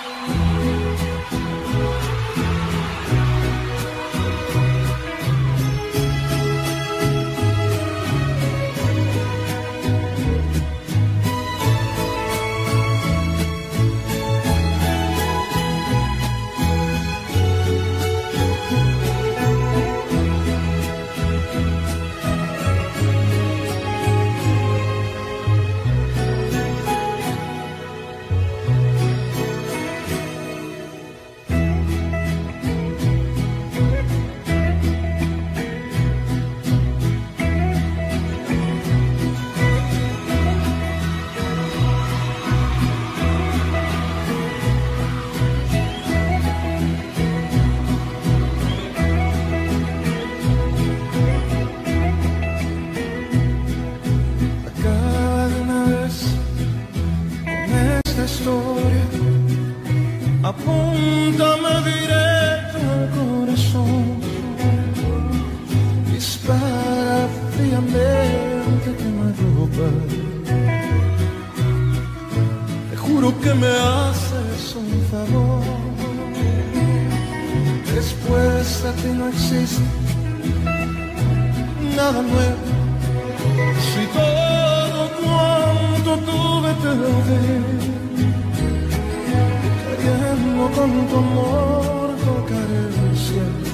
Apúntame directo al corazón, dispara fríamente que me roba. Te juro que me haces un favor. Después de ti no existe nada nuevo. Si todo cuanto tuve te lo di, queriendo con tu amor tocar el cielo.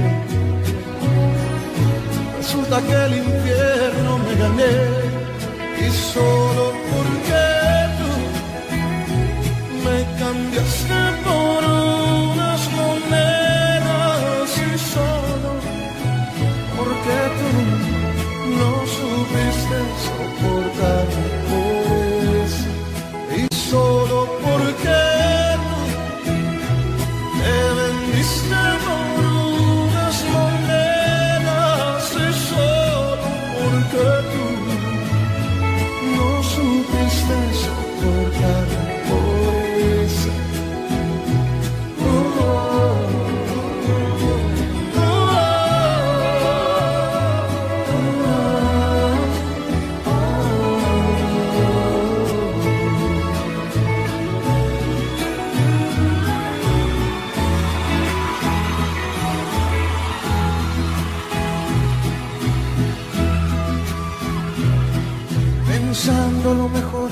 Resulta que el infierno me gané, y solo porque tú me cambiaste por unas monedas, y solo porque tú no supiste soportar eso, y solo porque por unas monedas, y solo porque tú no supiste soportar eso. Pensando lo mejor,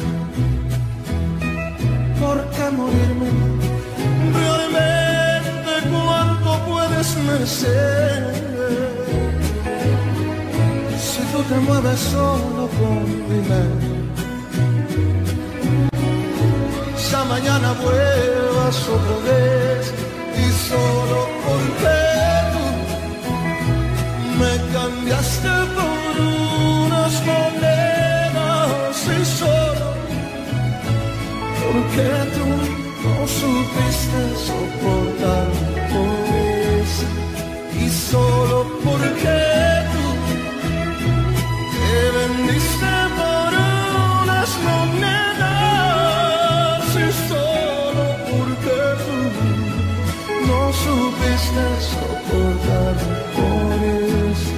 ¿por qué morirme? Realmente cuánto puedes merecer, si tú te mueves solo con dinero. Esa mañana vuelvas otra vez, y solo porque tú me cambiaste por unas monedas, y solo porque tú no supiste soportar eso, y solo porque tú te vendiste por unas monedas, y solo porque tú no supiste soportar eso.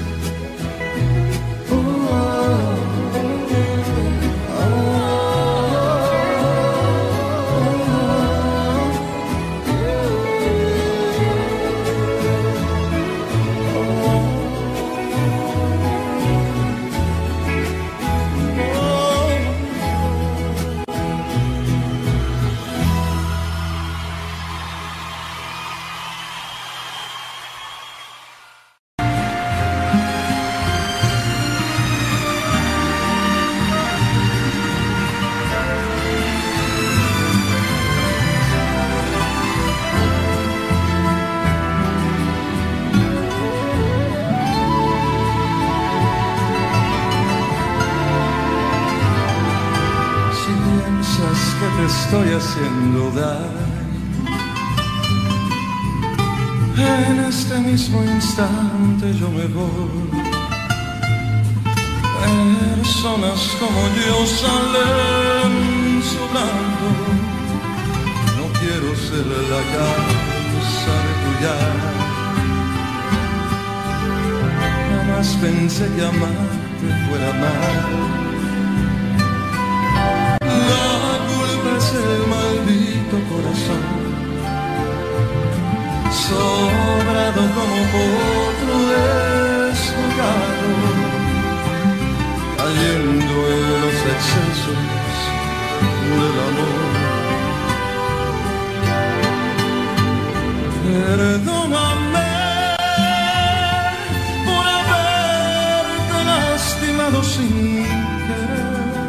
Estoy haciendo daño, en este mismo instante yo me voy. Personas como yo salen sobrando, no quiero ser la causa de tu llanto. Jamás pensé que amarte fuera mal. Es el maldito corazón potro desnudado, cayendo en los excesos del amor. Perdóname por haberte lastimado sin querer.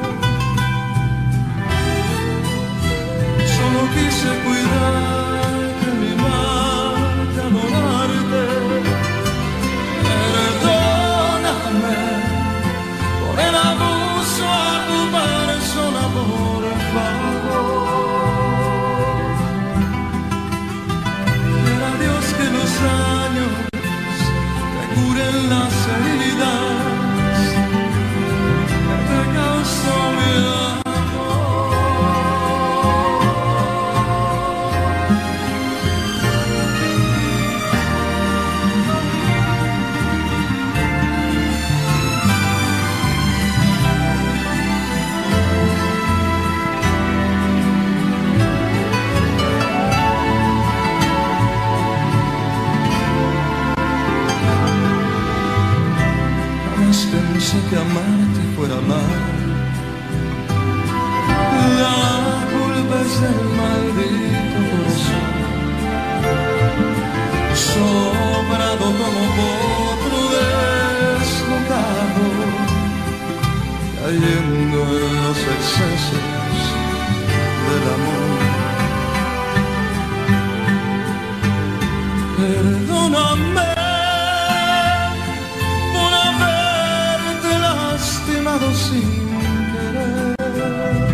Solo quise cuidarte, mimarte, adorarte. Perdóname por el abuso a tu persona, por favor. Quiera Dios que los años te curen las heridas que te causó mi pensé que amarte fuera amar. La culpa es del maldito corazón, sobrado como potro desnudado, cayendo en los excesos del amor. Perdóname sin querer.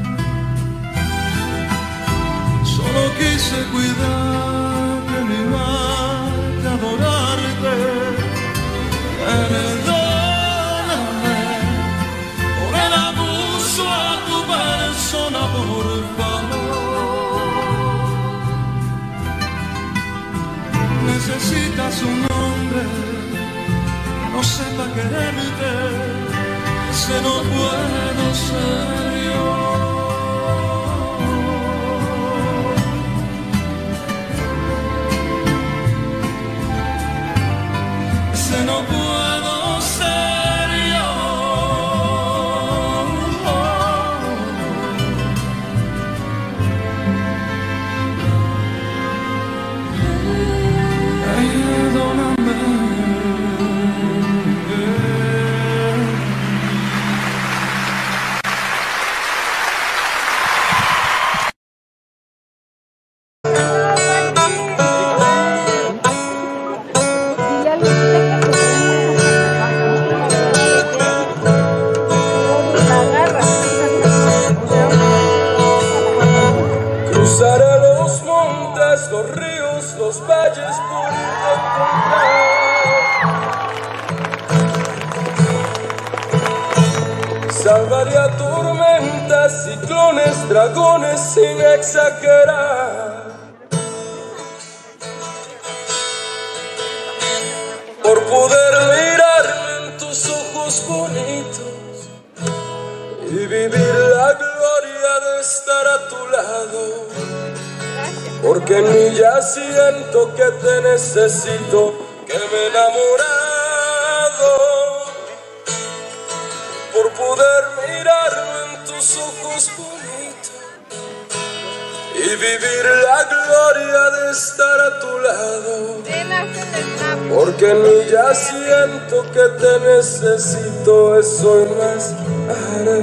Solo quise cuidarte, mimarte, adorarte. Perdóname por el abuso a tu persona, por favor. Necesitas un hombre que no sepa quererte. Ese no puedo ser yo. Ese no puedo ser yo. Perdóname. Los ríos, los valles por encontrar salvaría tormentas, ciclones, dragones sin exagerar. Por poder mirarme en tus ojos bonitos y vivir la gloria de estar a tu lado. Porque en mí ya siento que te necesito, que me he enamorado. Por poder mirarme en tus ojos bonitos y vivir la gloria de estar a tu lado. Porque en mí ya siento que te necesito, eso y más haré.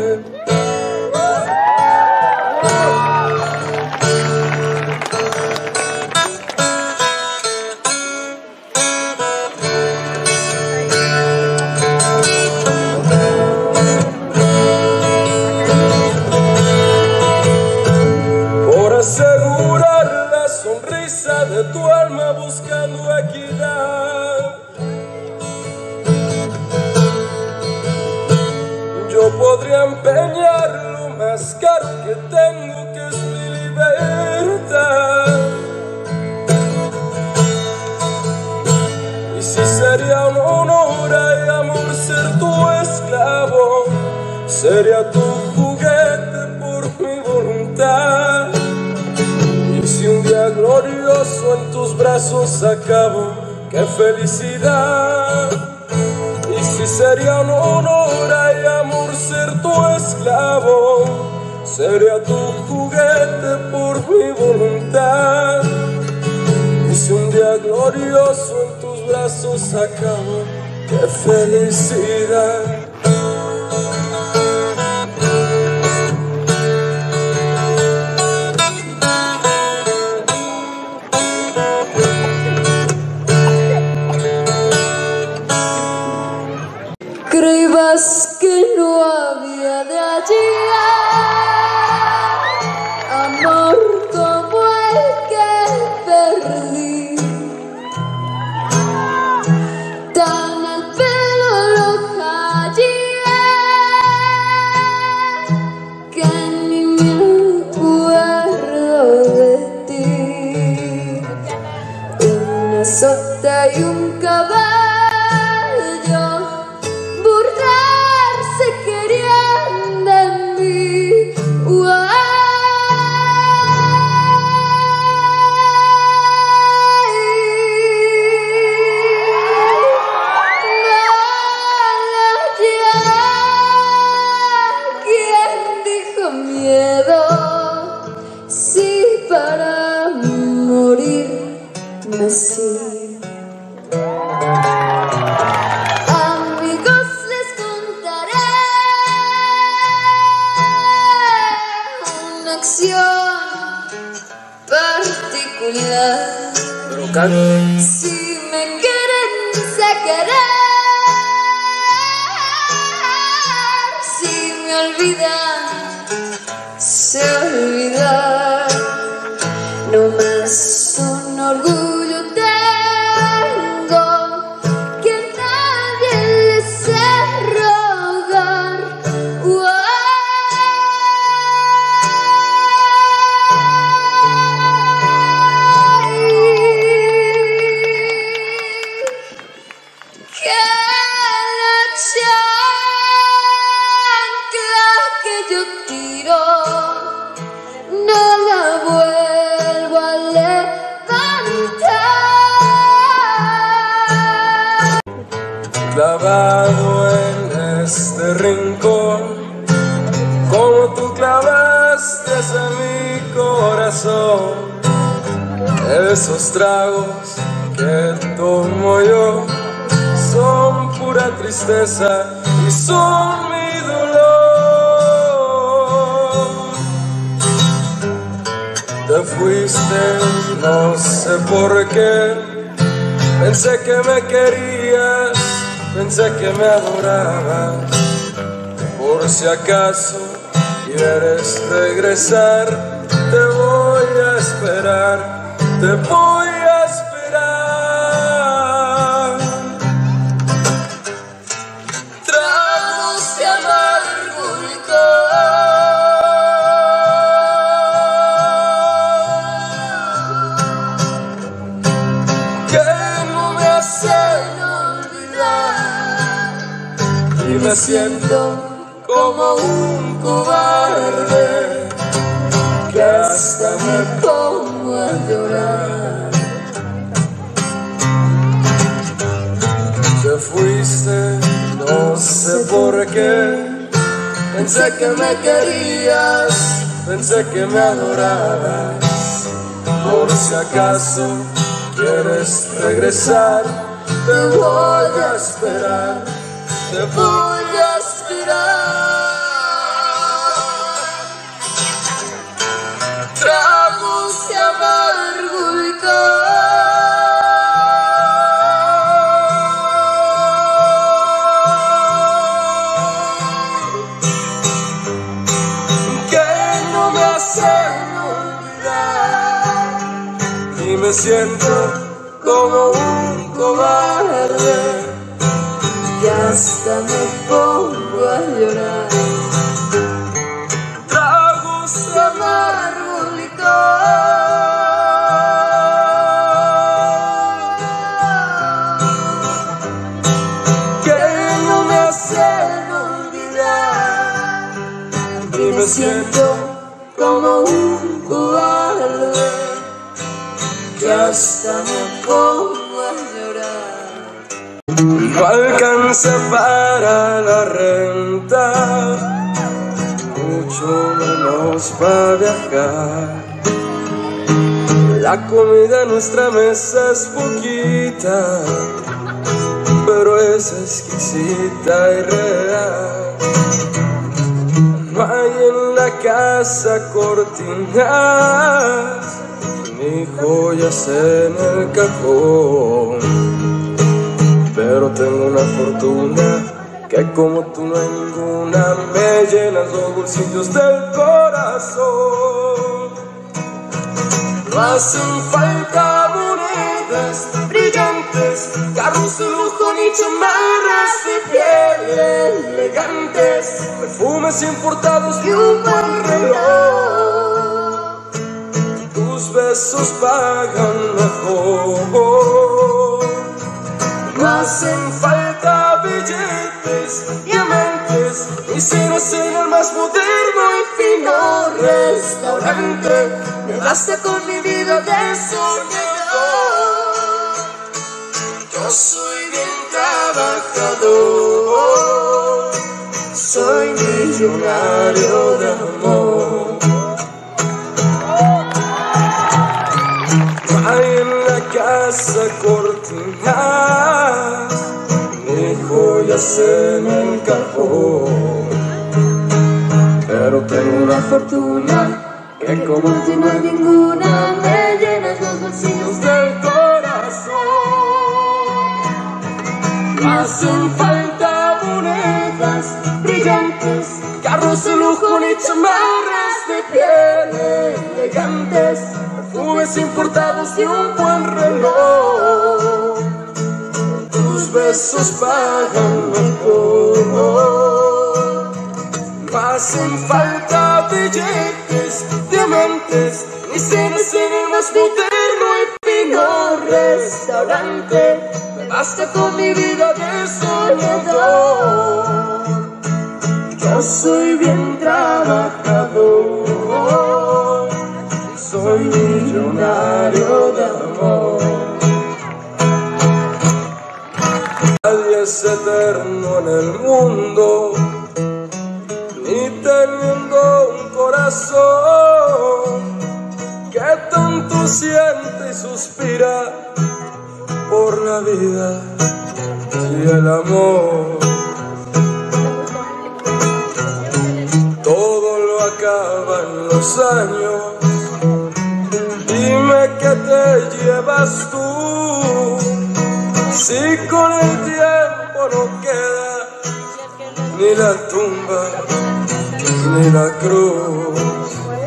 Asegurar la sonrisa de tu alma buscando equidad, yo podría empeñar lo más caro que tengo, que es mi libertad. Y si sería un honor y amor ser tu esclavo, sería tu juguete por mi voluntad. Si un día glorioso en tus brazos acabo, qué felicidad. Y si sería un honor y amor ser tu esclavo, sería tu juguete por mi voluntad. Y si un día glorioso en tus brazos acabo, qué felicidad. Creías que no había de allí amor como el que perdí, tan al pelo lo callé que ni me acuerdo de ti. Una sota y un caballo querían de mí. ¿Quién dijo miedo? Si para morir nací. Particular, si me quieren querer, si me olvidan, se olvidan. No más un orgullo tengo que nadie le sé rogar. Clavado en este rincón, como tú clavaste en mi corazón. Esos tragos que tomo yo son pura tristeza y son mi dolor. Te fuiste, no sé por qué, pensé que me querías, pensé que me adorabas. Por si acaso quieres regresar, te voy a esperar, te voy a esperar. Tragos de amargo licor que no me hacen olvidar, y me siento como un cobarde que hasta me pongo a llorar. Te fuiste, no sé por qué, pensé que me querías, pensé que me adorabas. Por si acaso quieres regresar, te voy a esperar, te voy a esperar. Tragos de amargo licor que no me hacen olvidar, y me siento como un cobarde y hasta me pongo a llorar. Tragos de amargo licor que no me hacen olvidar, y me siento como un cobarde que hasta me pongo a llorar. no alcanza para la renta, mucho menos para viajar. La comida en nuestra mesa es poquita, pero es exquisita y real. No hay en la casa cortinas ni joyas en el cajón, pero tengo una fortuna que como tú no hay ninguna. Me llenas los bolsillos del corazón. No hacen falta monedas brillantes, carros de lujo ni chamarras de piel elegantes, perfumes importados y un buen reloj. Tus besos pagan mejor. No hacen falta billetes, diamantes, ni cenas en el más moderno y fino restaurante. Me basta con mi vida de soñador. Yo soy bien trabajador, soy millonario de amor. No hay en la casa cortinas ni joyas en el cajón, pero tengo una fortuna que como tú no hay ninguna. Me llenas los bolsillos del corazón. No hacen falta monedas brillantes, carros de lujo ni chamarras de piel elegantes, perfumes importados y un buen reloj. Tus besos pagan mejor. No hacen falta billetes, diamantes, ni cenas en el más moderno y fino restaurante. Me basta con mi vida de soñador. Yo soy bien trabajador, soy millonario de amor. Nadie es eterno en el mundo, ni teniendo un corazón que tanto siente y suspira por la vida y el amor. Todo lo acaba en los años. Dime que te llevas tú, si con el tiempo no queda ni la tumba ni la cruz.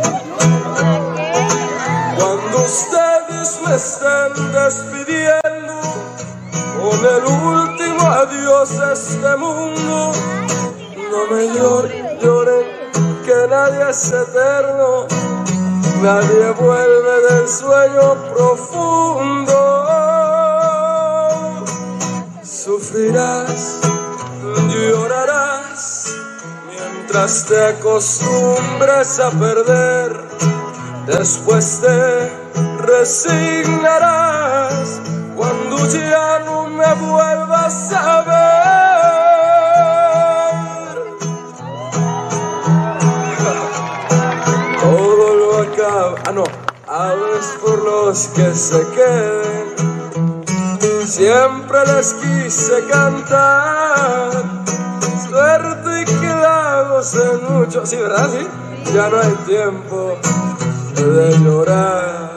Cuando ustedes me estén despidiendo con el último adiós a este mundo, no me lloren, que nadie es eterno, nadie vuelve del sueño profundo. Sufrirás, llorarás, mientras te acostumbres a perder. Después te resignarás cuando ya no me vuelvas a ver. Todo lo acaba, hables por los que se queden. Siempre les quise cantar, suerte y que la gocen mucho. Sí, ¿verdad? Sí. Ya no hay tiempo de llorar.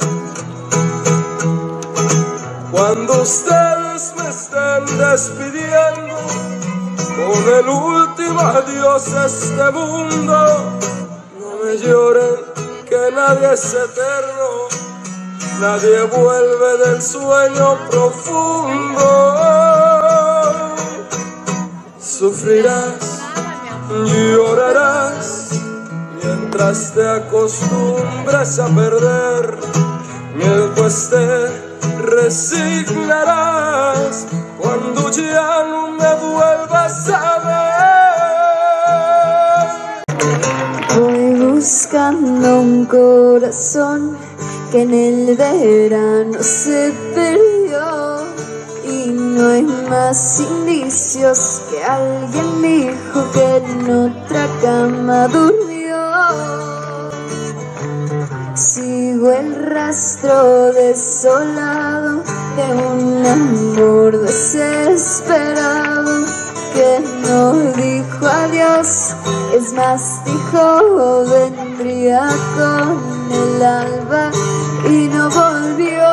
Cuando ustedes me estén despidiendo con el último adiós a este mundo, no me lloren, que nadie es eterno, nadie vuelve del sueño profundo. Sufrirás, llorarás, mientras te acostumbres a perder. Después te resignarás cuando ya no me vuelvas a ver. Voy buscando un corazón que en el verano se perdió y no hay más indicios que alguien dijo que en otra cama durmió. Sigo el rastro desolado de un amor desesperado que no dijo adiós, es más dijo vendría con el alba y no volvió,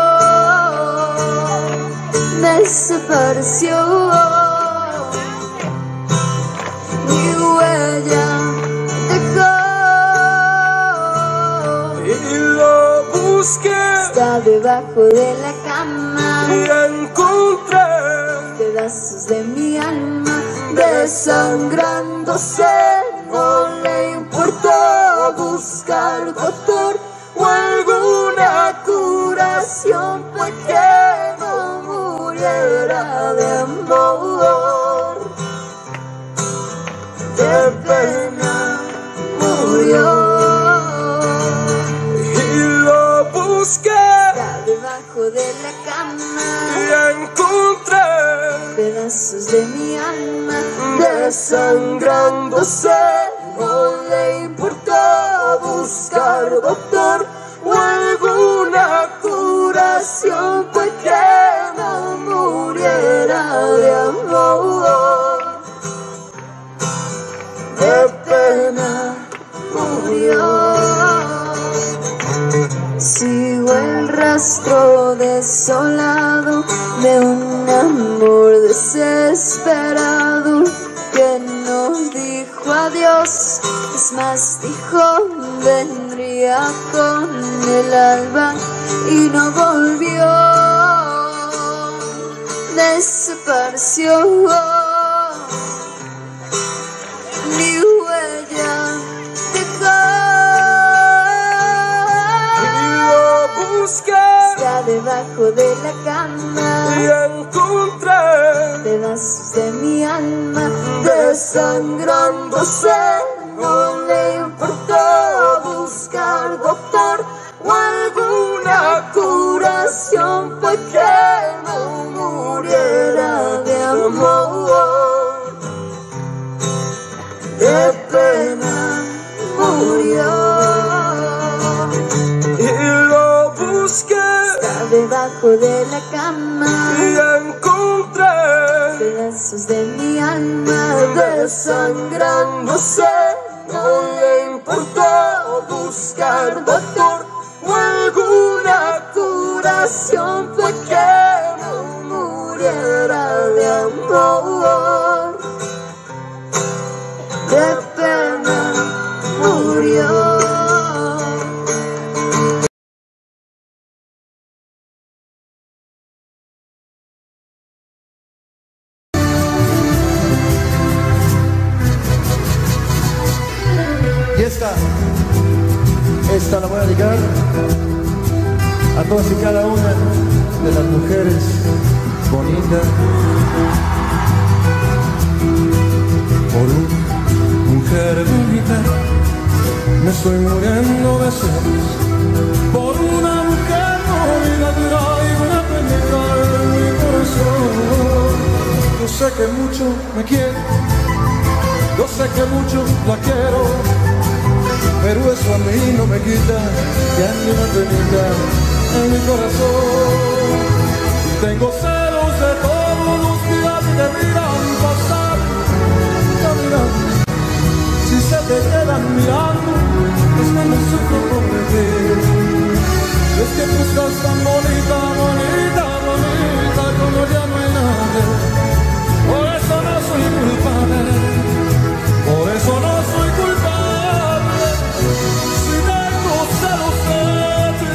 desapareció, mi huella dejó. Y lo busqué, está debajo de la cama y encontré pedazos de mi alma desangrándose. No le importó buscar doctor o alguna curación para que no muriera de amor. De pena murió. y lo busqué Está debajo de la cama y encontré pedazos de mi alma desangrándose. no le importó buscar doctor o alguna curación para que no muriera de amor. De pena murió. Sigo el rastro desolado de un amor desesperado que no dijo adiós, es más dijo vendría con el alba y no volvió, desapareció, mi huella dejó. Está debajo de la cama Y encontré pedazos de mi alma desangrándose. No le importó buscar doctor o alguna curación para que no muriera de amor. De pena murió. y lo busqué Está debajo de la cama y encontré pedazos de mi alma desangrándose. no le importó buscar doctor o alguna Curación para que no muriera de amor. De pena murió. Y esta la voy a dedicar a todas y cada una de las mujeres bonitas. Por una mujer bonita me estoy muriendo de celos. Por una mujer bonita traigo una penita en mi corazón. Yo sé que mucho me quiere, yo sé que mucho la quiero, pero eso a mí no me quita que ande una penita en mi corazón. Tengo celos de todos los días que te miran pasar, caminando. Si se te quedan mirando, es que me sufro por ti. Es que tú estás tan bonita, bonita, bonita, como ya no hay nadie. Por eso no soy culpable, por eso no soy culpable. Si tengo celos de ti.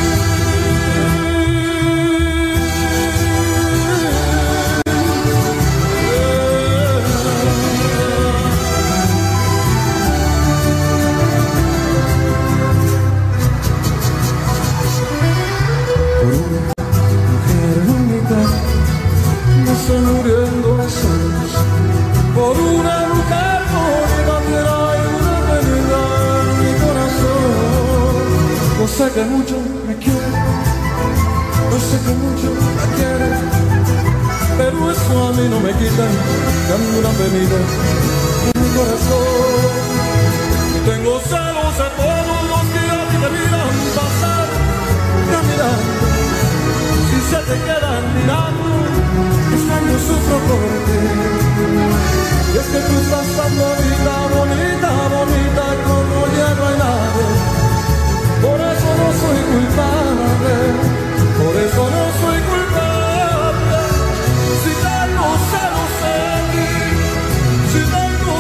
Por una mujer bonita me estoy muriendo de celos. Por una mujer bonita trae una penita en mi corazón. Yo sé que mucho me quiere, yo sé que mucho la quiere, pero eso a mí no me quita que ando una penita en mi corazón. Tengo celos de todos los que a ti te miran pasar, caminando. Si se te quedan mirando, extraño sufro por ti. Y es que tú estás tan bonita, bonita, bonita, como ya no hay nadie. Por eso no soy culpable, por eso no soy culpable. Si tengo celos en ti, si tengo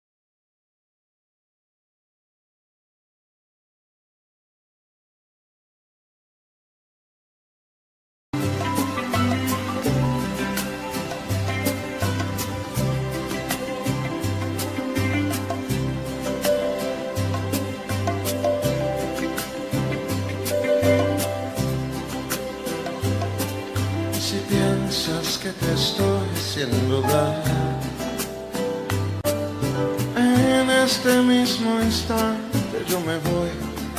que te estoy haciendo daño, en este mismo instante yo me voy.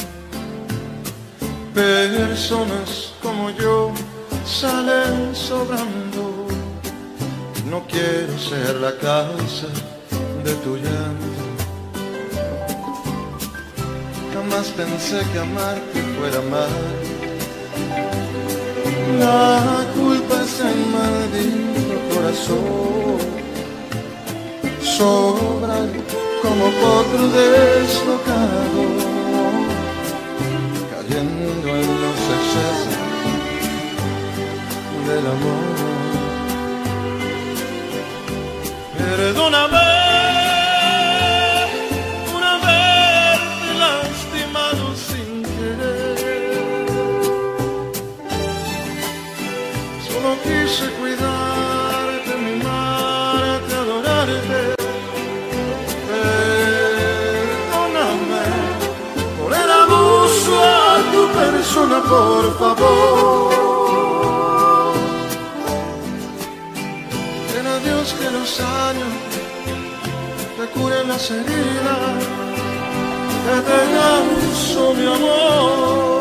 Personas como yo salen sobrando. No quiero ser la causa de tu llanto. Jamás pensé que amarte fuera mal. La culpa es el maldito corazón. Sobra como potro deslocado, cayendo en los excesos del amor. Perdóname por haberte lastimado sin querer. Solo quise cuidarte, mimarte, adorarte. Perdóname por el abuso a tu persona, por favor. Quiera Dios que los años te curen las heridas que te causó mi amor.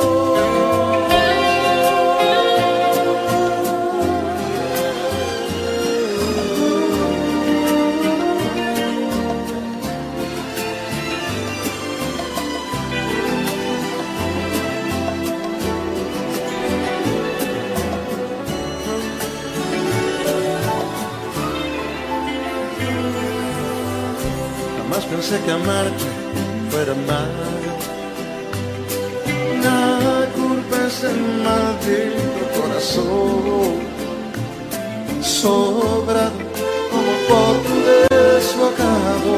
Pensé que amarte fuera malo. La culpa es del maldito corazón, sobrado como potro deslocado,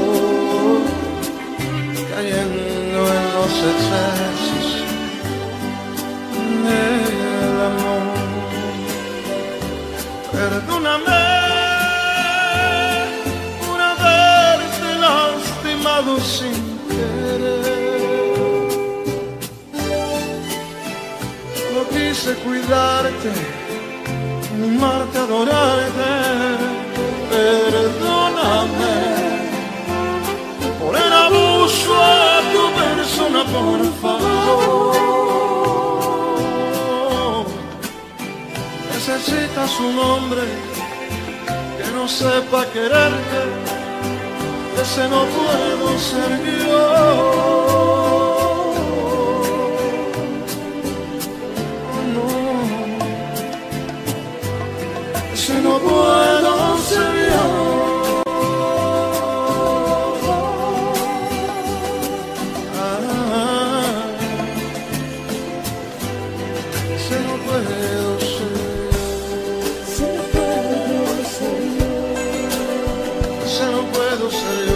cayendo en los excesos del amor. Perdóname sin querer. No quise cuidarte, mimarte, adorarte. Perdóname por el abuso a tu persona, por favor. Necesitas un hombre que no sepa quererte. Ese no puedo ser yo. No, ese no puedo ser yo. Ese no puedo ser yo. Ese no puedo ser yo.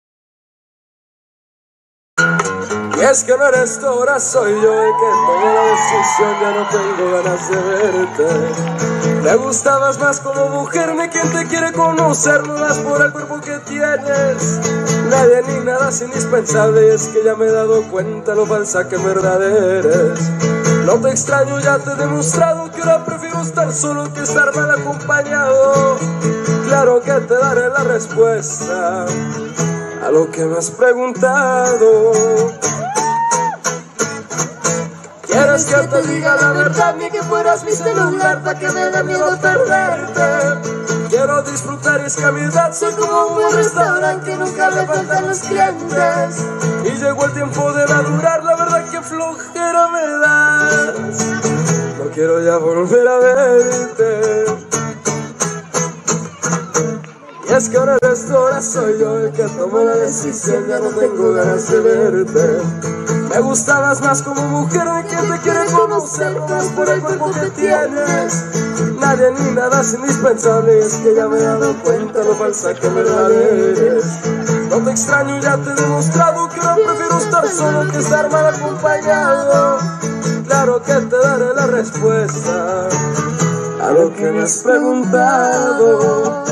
Es que no eres tú, ahora soy yo el que toma la decisión, ya no tengo ganas de verte. Me gustabas más como mujer, ni quien te quiere conocer, no más por el cuerpo que tienes. Nadie ni nada es indispensable, y es que ya me he dado cuenta lo falsa que en verdad eres. No te extraño, ya te he demostrado que ahora prefiero estar solo que estar mal acompañado. Claro que te daré la respuesta a lo que me has preguntado. ¿Quieres que te diga la verdad, ni que fueras mi celular para que me dé miedo perderte? Quiero disfrutar y es que a mi edad soy como un buen restaurante que nunca le faltan los clientes. Y llegó el tiempo de madurar, la verdad que flojera me das. No quiero ya volver a verte. Y es que ahora eres tú, ahora soy yo el que tomó la decisión, ya no tengo ganas de verte. Me gustabas más como mujer, de quien te quiere conocer, más por el cuerpo que tienes. Nadie ni nada es indispensable, es que ya me he dado cuenta lo falsa que en verdad eres. No te extraño, ya te he demostrado que ahora prefiero estar solo que estar mal acompañado. Claro que te daré la respuesta a lo que me has preguntado.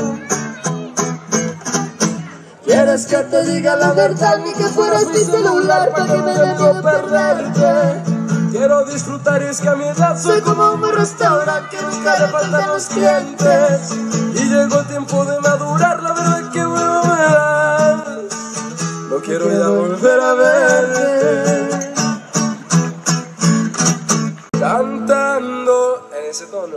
¿Quieres que te diga la verdad, ni que fueras mi celular para que me dé miedo perderte? Quiero disfrutar y es que a mi edad soy como un restaurante que nunca le faltan los clientes. Y llegó el tiempo de madurar, la verdad que me das. No quiero ya volver a verte. Cantando en ese tono,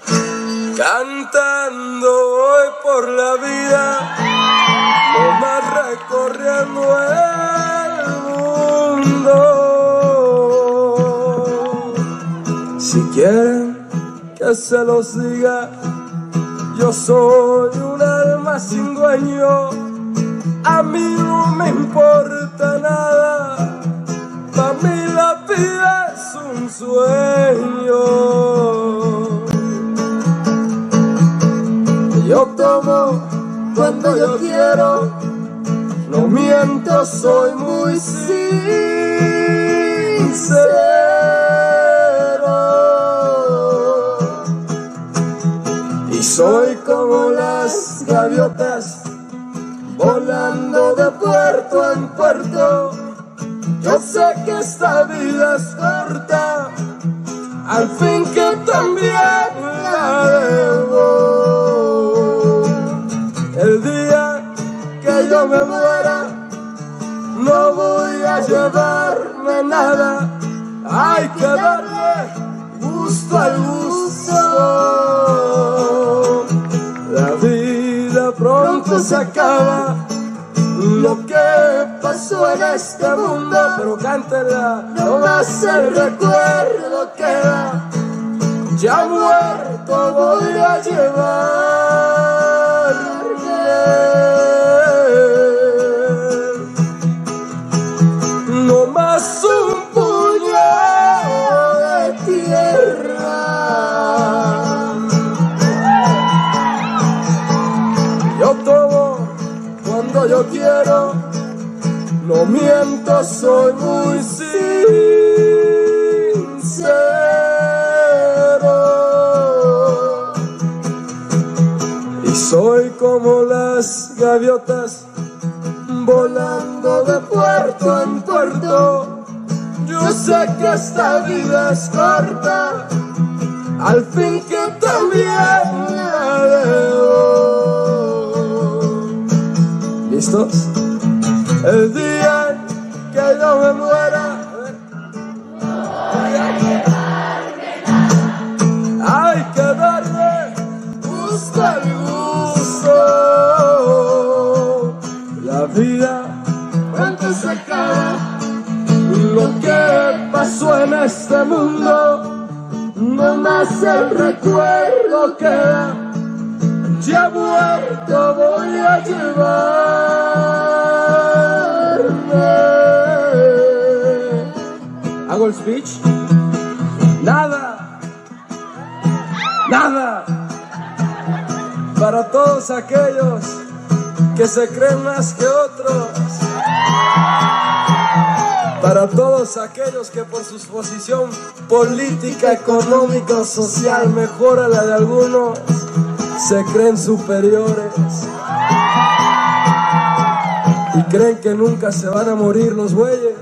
cantando voy por la vida, nomás recorriendo el mundo. Si quieren que se los diga, yo soy un alma sin dueño. A mí no me importa nada, para mí la vida es un sueño. Yo tomo cuando yo quiero, no miento, soy muy sincero. Y soy como las gaviotas, volando de puerto en puerto. Yo sé que esta vida es corta, al fin que también la debo. El día que yo me muera, no voy a llevarme nada. Hay que darle gusto al gusto. La vida pronto se acaba, lo que pasó en este mundo, pero cántela, no más el recuerdo queda. Ya muerto voy a llevarme no más un puñado de tierra. Yo tomo cuando yo quiero, no miento, soy muy sincero. Y soy como las gaviotas, volando de puerto en puerto. Yo sé que esta vida es corta, al fin que también la debo. ¿Listos? El día que yo me muera, hay que darle gusto al gusto. La vida pronto se acaba, lo que pasó en este mundo, no más el recuerdo queda. Ya muerto voy a llevarme. ¿Hago el speech? Nada, nada. Para todos aquellos que se creen más que otros. Para todos aquellos que por su posición política, económica o social mejor a la de algunos, se creen superiores y creen que nunca se van a morir los bueyes.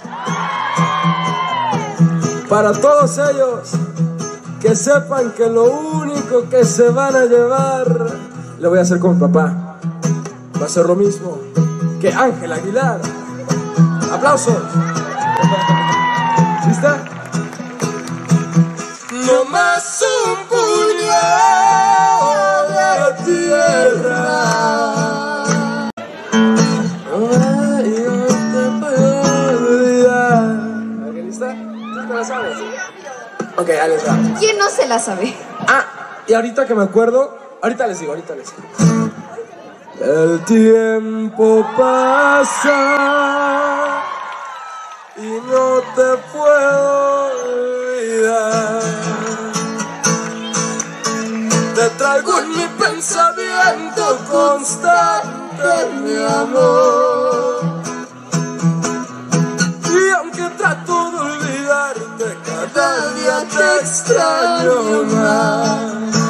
Para todos ellos que sepan que lo único que se van a llevar, le voy a hacer con mi papá, va a ser lo mismo que Ángel Aguilar. ¡Aplausos! ¿Lista? No más un puñado de tierra. Ay, no te puedo olvidar. ¿Lista? ¿Tú te la sabes? Ok, ya les va. ¿Quién no se la sabe? Ah, y ahorita que me acuerdo, ahorita les digo. El tiempo pasa y no te puedo olvidar. Te traigo en mi pensamiento constante, mi amor. Y aunque trato de olvidarte, cada día te extraño más.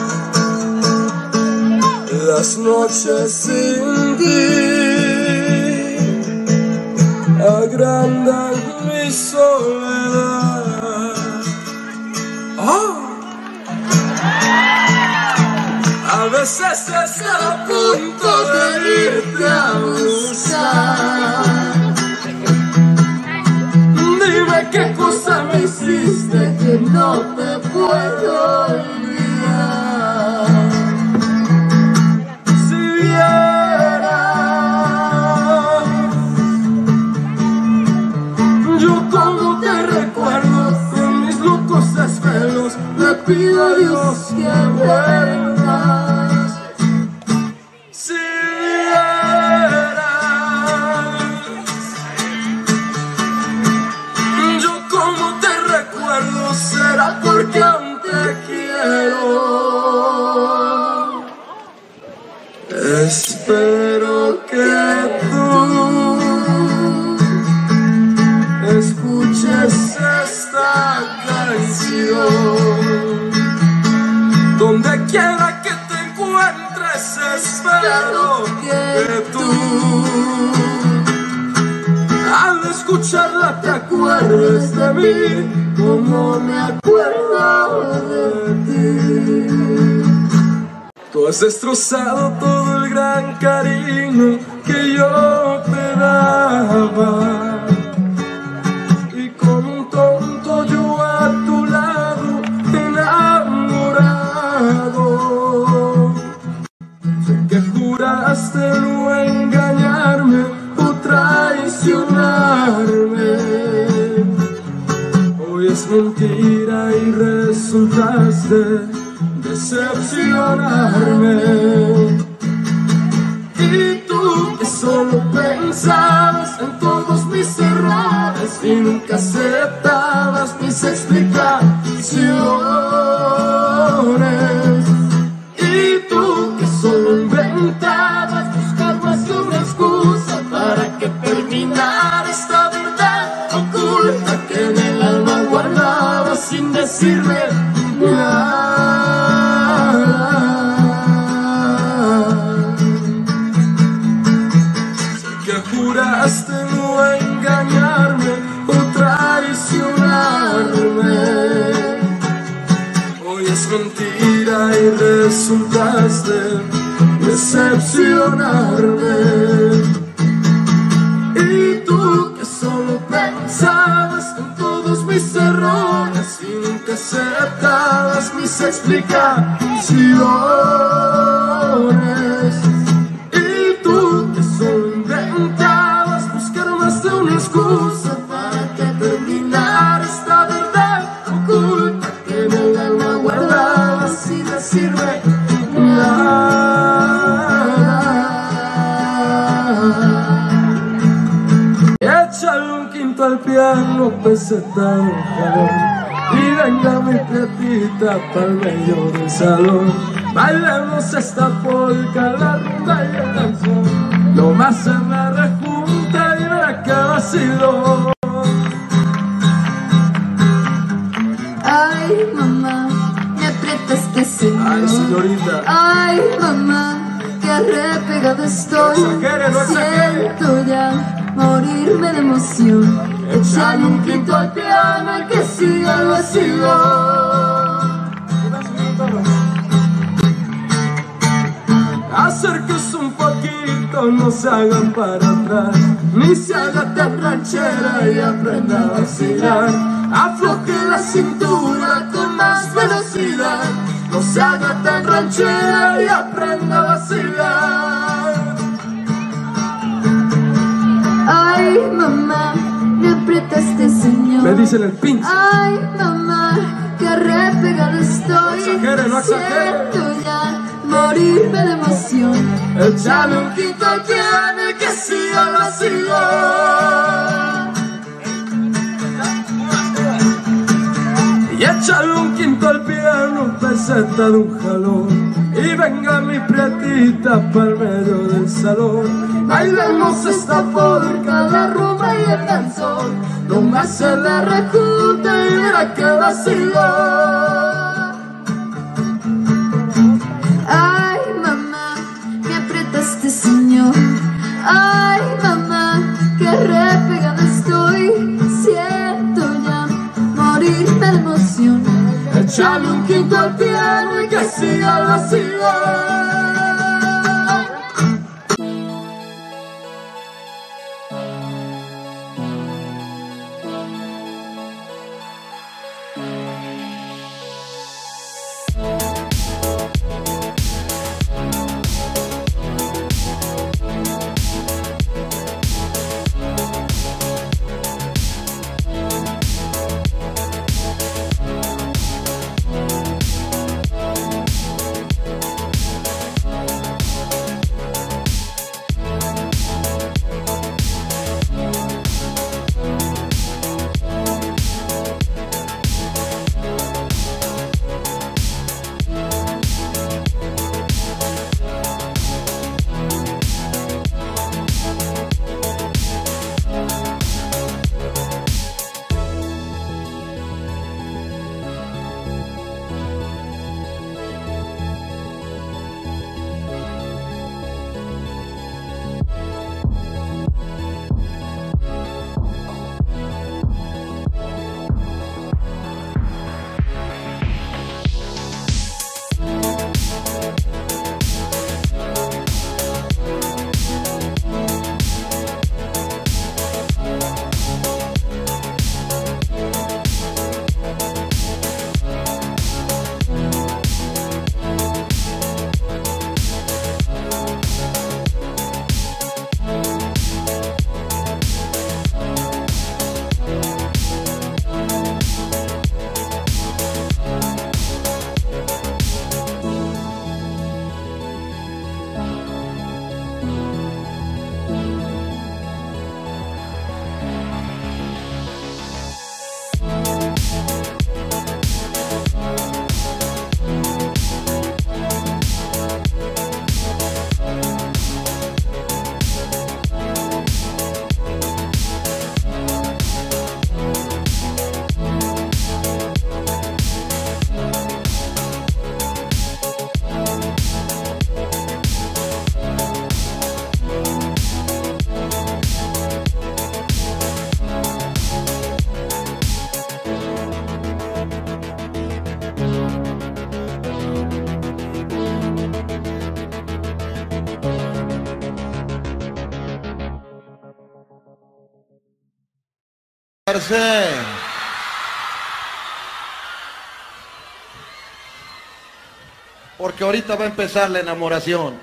Las noches sin ti agrandan mi soledad. Oh. A veces estás a punto de irte a buscar. Dime qué cosa me hiciste que no te puedo olvidar. Si vieras yo como te recuerdo en mis locos desvelos, le pido a Dios que vuelvas. Si será porque aún te quiero. Espero que tú escuches esta canción. Donde quiera que te encuentres, espero que tú al escucharla te acuerdes de mí, como me acuerdo de ti. Tú has destrozado todo el gran cariño que yo te daba, y como un tonto yo a tu lado enamorado. Sé que juraste no engañarme o traicionarme. Es mentira y resultaste decepcionarme. Y tú que solo pensabas en todos mis errores y nunca aceptabas mis explicaciones. Y tú que solo inventabas buscar más que una excusa para que terminara esta verdad oculta que en el alma guardaba sin decirme nada. Sé que juraste no engañarme o traicionarme. Hoy es mentira y resultaste decepcionarme. Y tú que solo pensabas en todos mis errores y nunca aceptabas mis explicaciones. Y tú que solo inventabas buscar más de una excusa para que terminara esta verdad oculta que en el alma guardabas sin decirme nada. Échale un quinto al piano, peseta en calor, y venga mi prietita pa'l medio del salón. Bailemos esta polca, la rumba y el danzón, nomás se me rejunta y verá que vacilón. Ay, mamá, me aprieta este señor. Ay, señorita. Ay, mamá, que repegado estoy. No exagere, no exagere. Siento ya morirme de emoción. Échale un quinto al piano y que siga el vacío. Acérquese un poquito, no se hagan para atrás, ni se haga tan ranchera y aprenda a vacilar. Afloje la cintura con más velocidad, no se haga tan ranchera y aprenda a vacilar. Ay, mamá, me aprieta este señor. Me dicen el pinche. Ay, mamá, que repegado estoy. No exagere, no exagere. Siento ya morirme de emoción. Échale un quinto al piano y que siga el vacío. Y échale un quinto al piano, peseta de un jalón. Y venga mi prietita pa'l medio del salón. Bailemos esta polka, la rumba y el danzón. No más se la rejunta y mira que vacío. Ay, mamá, me aprieta este señor. Ay, mamá, que repegada estoy. Siento ya morirme de emoción. Échale un quinto al piano y que siga el vacío. Porque ahorita va a empezar la enamoración.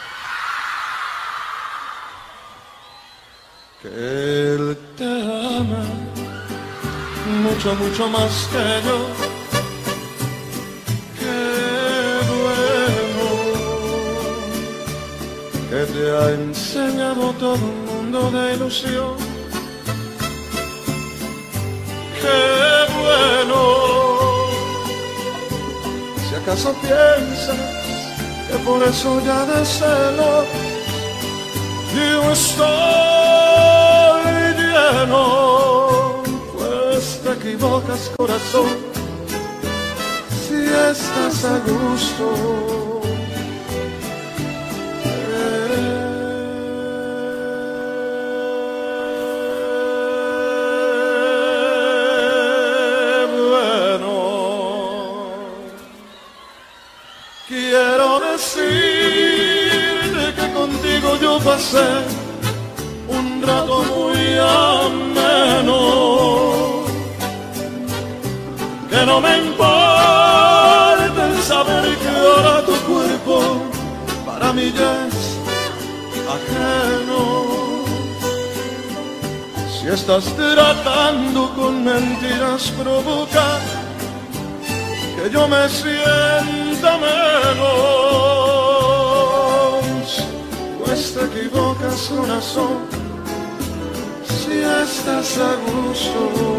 Que él te ama mucho, mucho más que yo. Qué bueno que te ha enseñado todo un mundo de ilusión. Qué bueno. Si acaso piensas que por eso ya de celos yo estoy lleno, pues te equivocas, corazón. estás a gusto. Quiero decirte que contigo yo pasé un rato muy ameno, que no me importa el saber que ahora tu cuerpo para mí ya es ajeno. Si estás tratando con mentiras provocar que yo me sienta menos, pues te equivocas, corazón, si estás a gusto.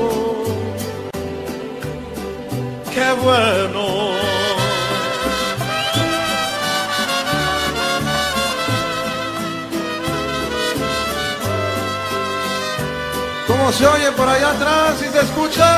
¡Qué bueno! ¿Cómo se oye por allá atrás? ¿Si se escucha?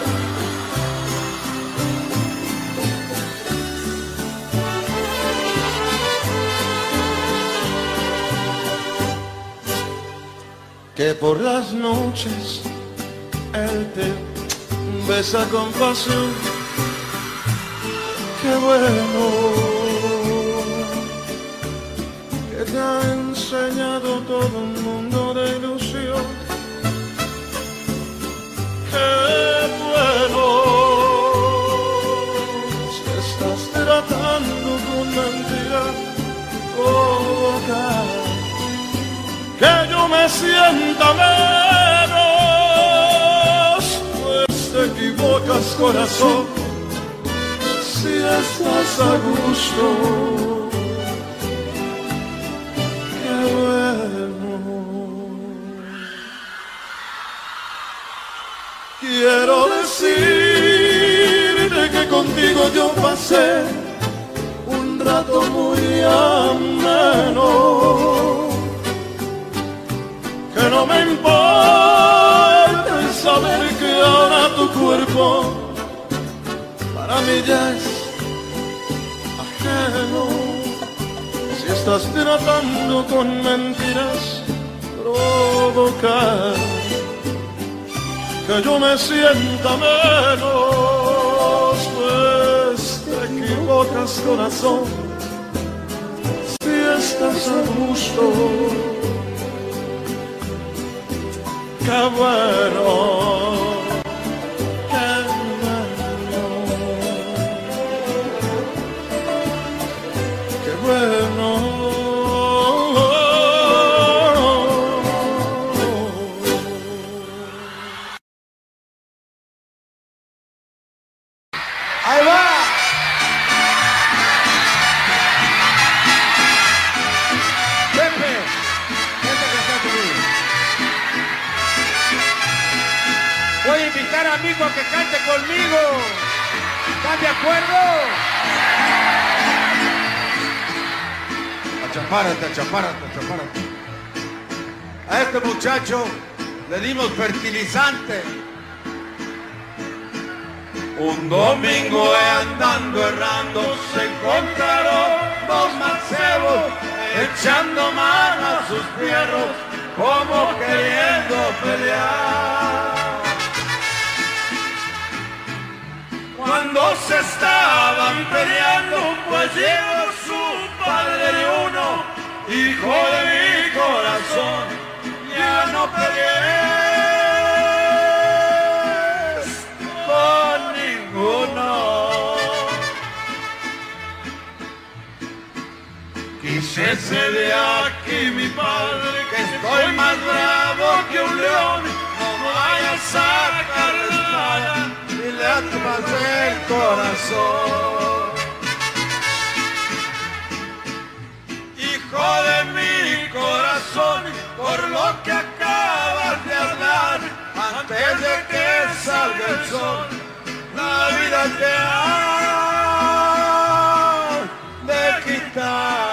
Que por las noches él te besa con pasión. Qué bueno que te ha enseñado todo un mundo de ilusión. Qué bueno si estás tratando con mentiras provocar que yo me sienta menos, pues te equivocas, corazón, si estás a gusto. Qué bueno. Quiero decirte que contigo yo pasé un rato muy ameno, que no me importa el saber que ahora tu cuerpo para mí ya es ajeno. Si estás tratando con mentiras provocar que yo me sienta menos, pues te equivocas, corazón, si estás a gusto. ¡Qué bueno! ¡Qué bueno! ¡Qué bueno! ¡Ahí va! Pepe, que está conmigo. Voy a invitar a amigo a que cante conmigo. ¿Están de acuerdo? Achapárate. A este muchacho le dimos fertilizante. Un domingo andando errando se encontraron dos mancebos echando mano a sus fierros como queriendo pelear. Cuando se estaban peleando, pues llegó su padre de uno, hijo de mi corazón, ya no pelees con ninguno. Quísese de aquí mi padre, que estoy más bravo que un león, no vaya a sacar la espada y le atumas el corazón. Hijo de mi corazón, por lo que acabas de hablar, antes de que salga el sol, la vida te ha de quitar.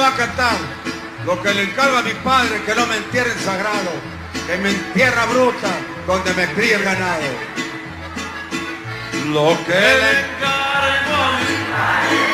va a cantar lo que le encargo a mi padre, que no me entierre en sagrado, que me entierra bruta donde me críe el ganado. Lo que le encargo a mi padre.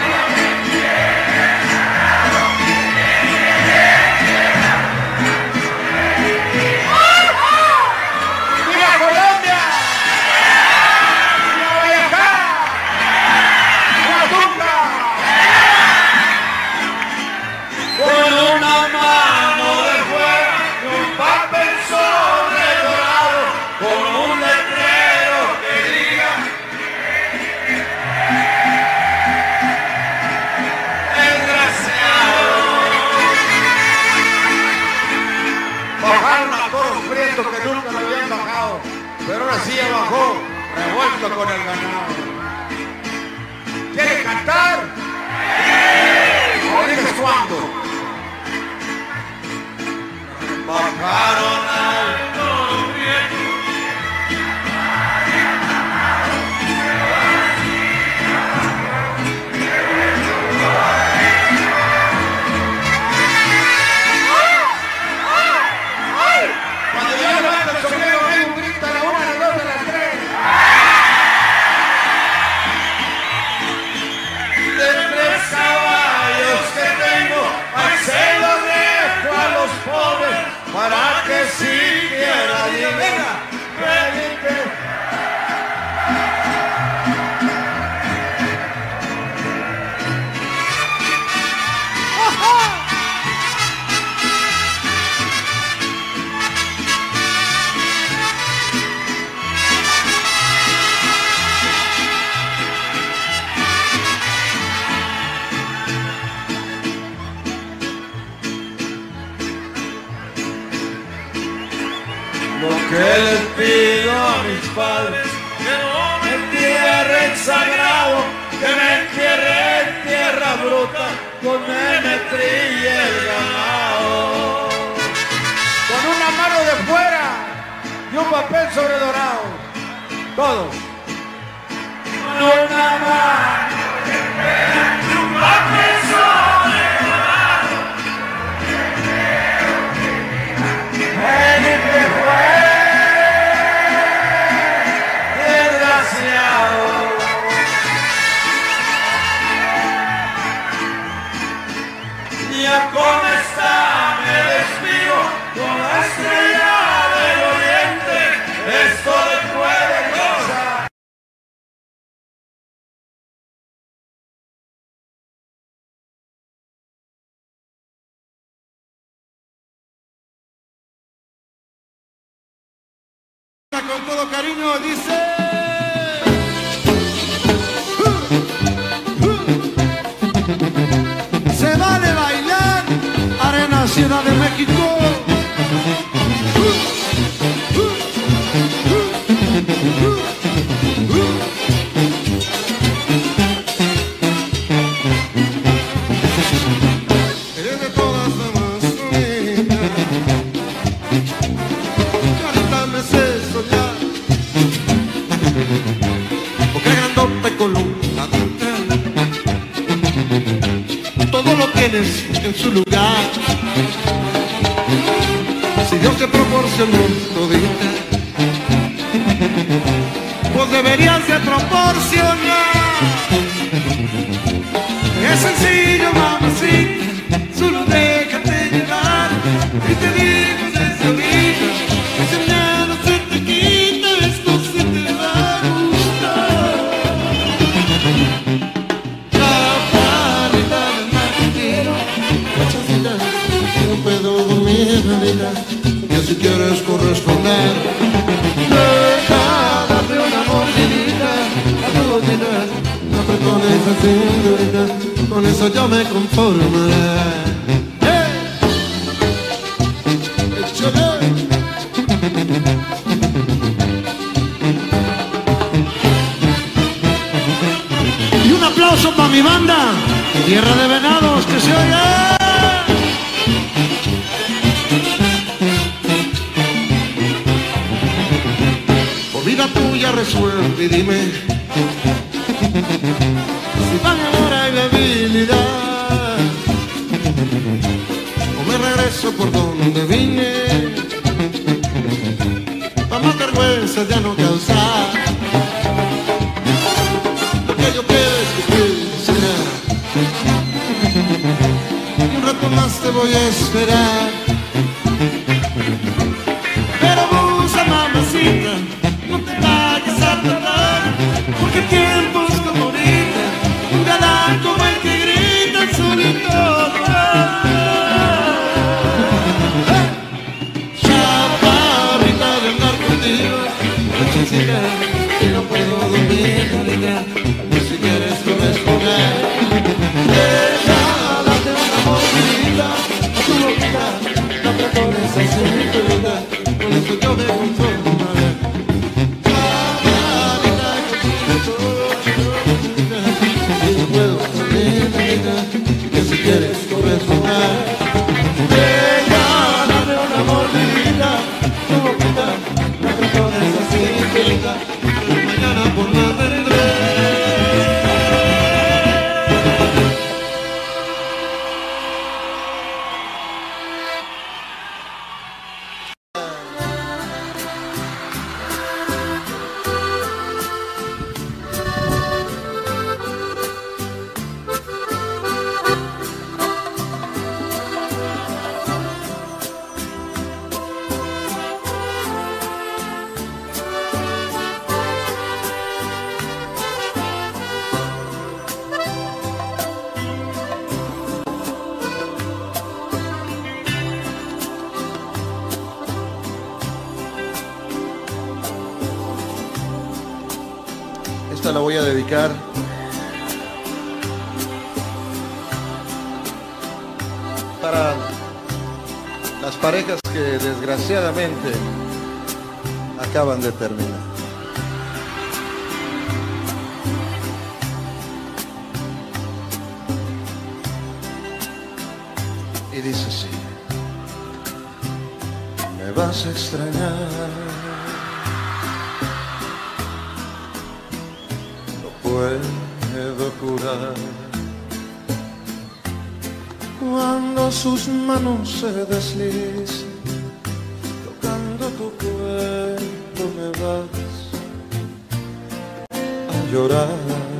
Que nunca lo habían bajado, pero ahora sí ya bajó, revuelto con el ganado. ¿Quiere cantar? ¿O dices cuándo? Bajaron al toro viejo. Para que siquiera diga, que les pido a mis padres que no me entierren sagrado, que me entierre en tierra bruta donde me trille el ganado. Con una mano de fuera y un papel sobre dorado. Todos. Con una mano de fuera y un papel sobre dorado. Con esta me despido, con la estrella del oriente, esto le puede gozar. Con todo cariño dice... Se vale bailar, Arena Ciudad de México. Eres de todas las más bonitas, ahorita me sé soñar, porque grandote con una todo lo tienes en su lugar. Si Dios te proporcionó todita, pues deberías de proporcionar. Es sencillo, mamacita, solo déjate llevar. Y te digo desde ahorita, ese miedo se te quita, esto se te va a gustar. No puedo dormir, mamita, que si quieres corresponder, deja darte una mordidita, a tu boquita, no apretones así, señorita, con eso yo me conformaré. ¡Échale! Y un aplauso para mi banda, Tierra de Venados, que se oiga. Vida tuya resuelve y dime si van ahora hay habilidad. regreso por donde vine, para más vergüenza ya no causar. Lo que yo quiero es que quisiera, y un rato más te voy a esperar. Pero abusa, mamacita, no te vayas a tardar, porque tiempos como ahorita, un galán como el que grita el solito. Chaparrita de andar contigo, chica, y no puedo dormir, Lalita, ni si quieres corresponder. Déjala de una mordida, a tu boquita, no te pones a cinturita, con esto yo me conformo. Que si quieres corresponder, regálame una mordida, tu boquita, no te pones así, querida, mañana por la tendré. Esta la voy a dedicar para las parejas que desgraciadamente acaban de terminar. Y dice así: me vas a extrañar, puedo curar cuando sus manos se deslizan tocando tu cuerpo, me vas a llorar.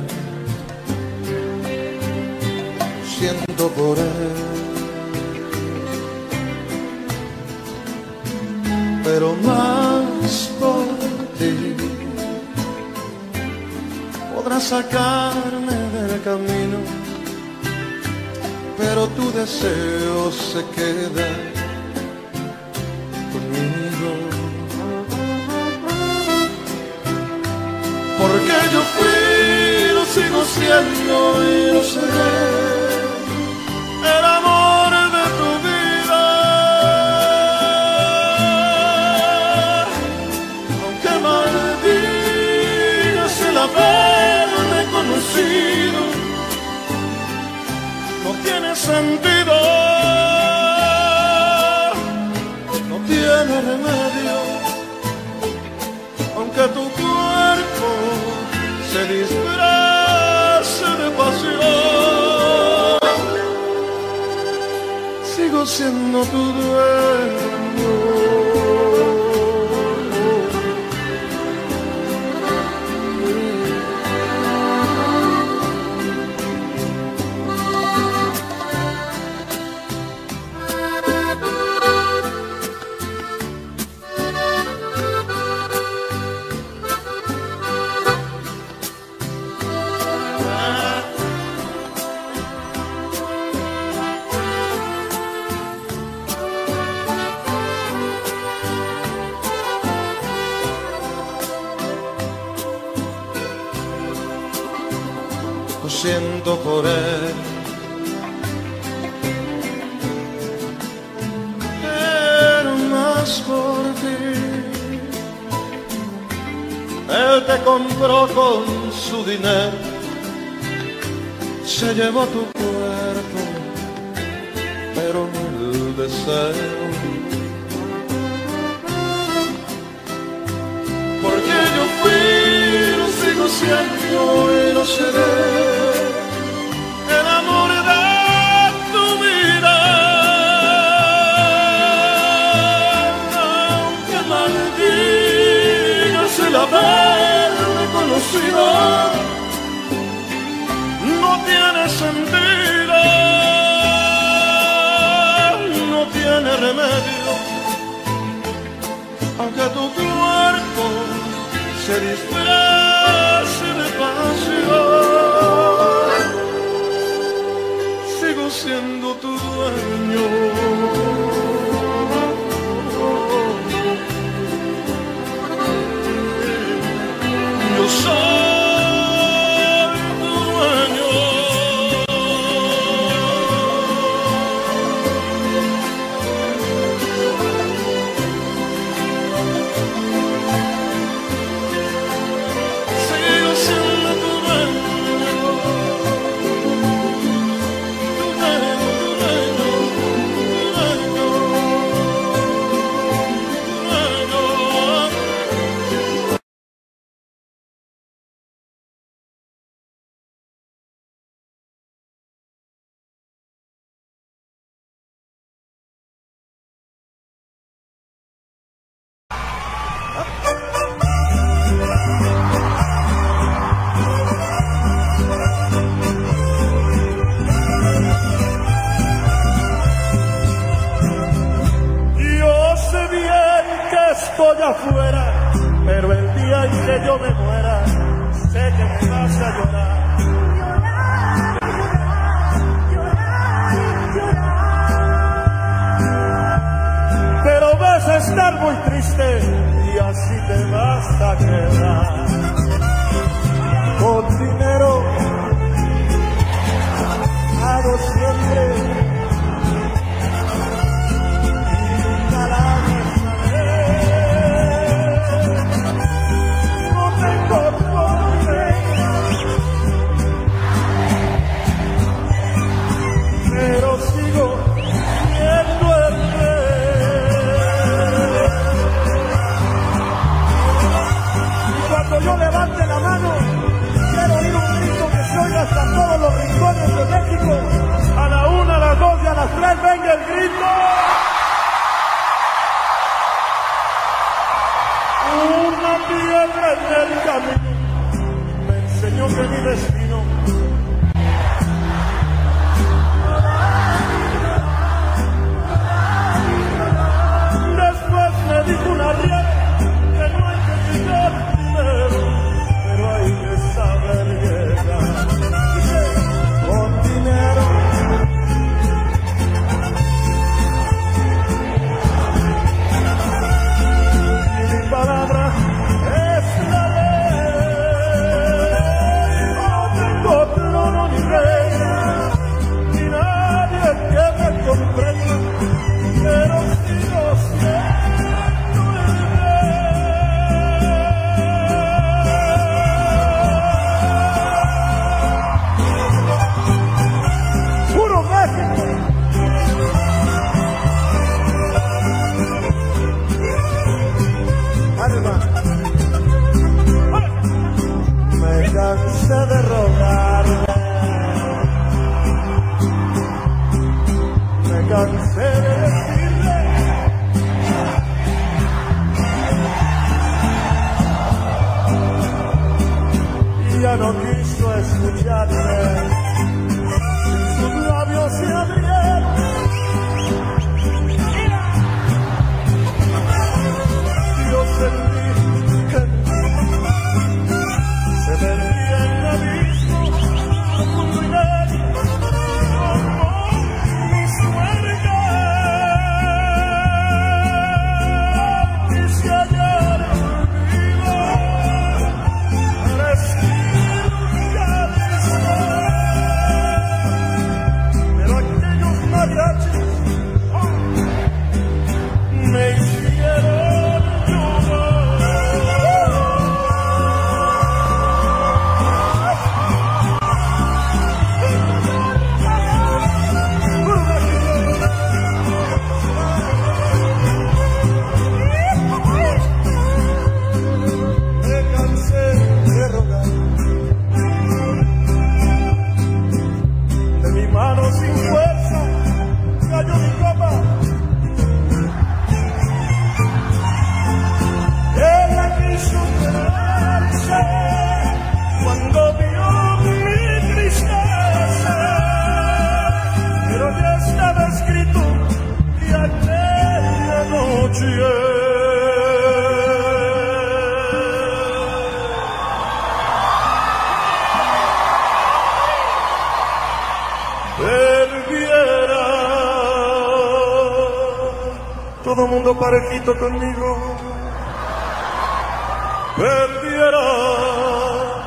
Siento por él, pero más por ti. Podrás sacarme del camino, pero tu deseo se queda conmigo. Porque yo fui, lo sigo siendo y lo seré, el amor de tu vida. Aunque maldigas el haberme conocido, no tiene sentido, no tiene remedio. Aunque tu cuerpo se disfrace de pasión, sigo siendo tu dueño. Lo siento por él, pero más por ti. Él te compró con su dinero, se llevó tu cuerpo, pero no el deseo. Porque yo fui, lo sigo siendo y lo seré, el amor de tu vida. haberme conocido no tiene sentido, no tiene remedio, aunque tu cuerpo se disfrace de pasión, sigo siendo tu dueño. Yo soy tu dueño. Sigo siendo tu dueño. Tu dueño, tu dueño, tu dueño, tu dueño. Yo sé bien que estoy afuera, pero el día en que yo me muera, sé que me vas a llorar. Pero vas a estar muy triste y así te vas a quedar. Con dinero hago siempre y nunca la besaré. No tengo por qué, pero sigo siendo el rey. Y cuando yo levante la mano, quiero oír un grito que se oiga hasta todos los rincones de México. A la 1, a las 2 y a las 3, venga el grito. Una piedra en el camino me enseñó que mi destino después me dijo una riera que no hay que llegar primero, pero hay que saber llegar. Con dinero y mi palabra es la ley. No tengo trono ni reina, ni nadie que me comprenda, pero sigo siendo el rey. Puro México. Arriba. Me cansé de rogarle, me cansé de decirle y ya no quiso escucharme. Sus labios se abrieron, yo sentí que se perdía en el abismo profundo y negro como mi suerte. Quise hallar olvido, respiro y ya mundo parejito conmigo perdiera.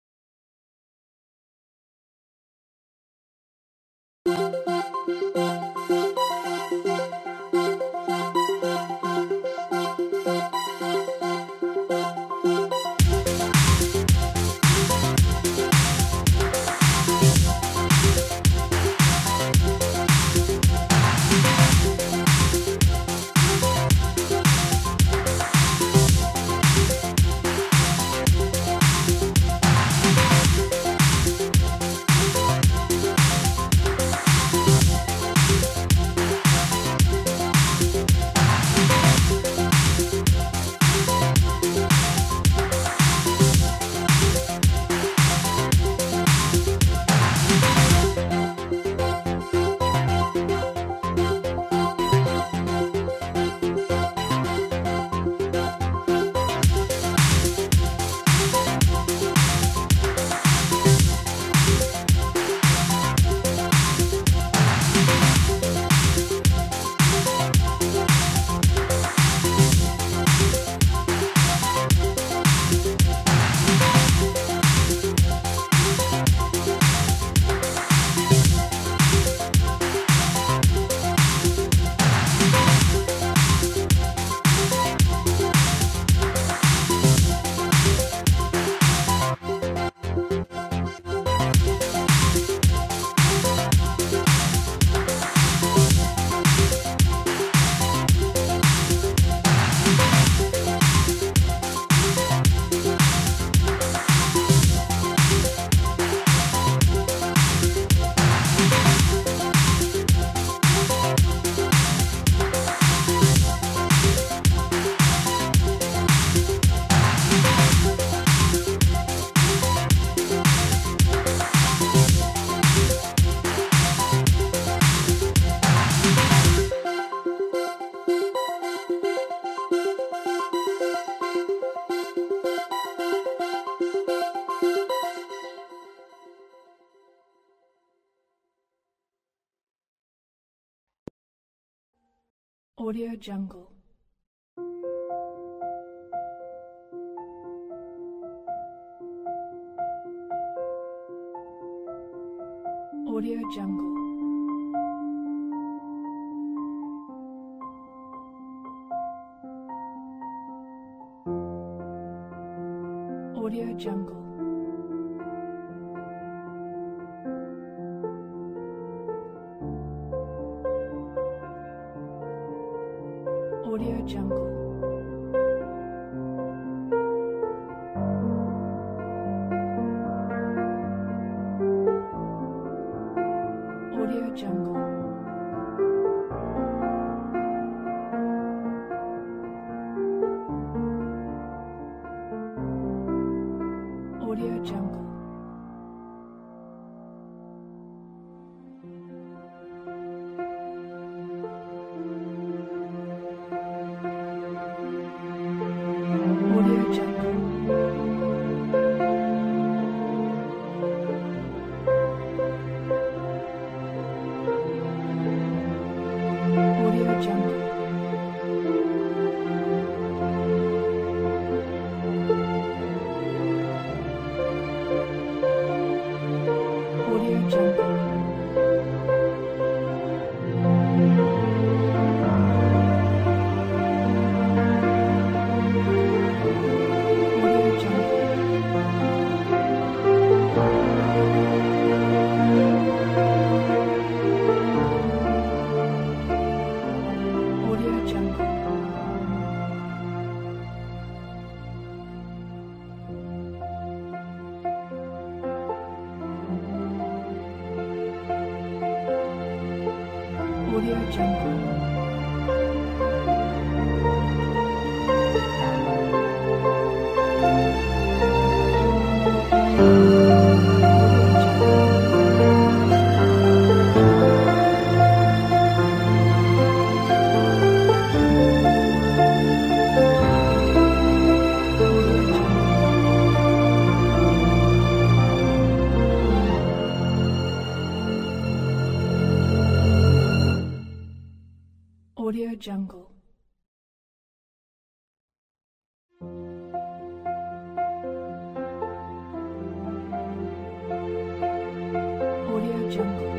Audio Jungle. Audio Jungle. Audio Jungle. Audio Jungle. Audio Jungle. Audio Jungle. Audio Jungle. Audio Jungle. Audio Jungle. Audio Jungle. Audio Jungle. Audio Jungle. Audio Jungle. Jungle.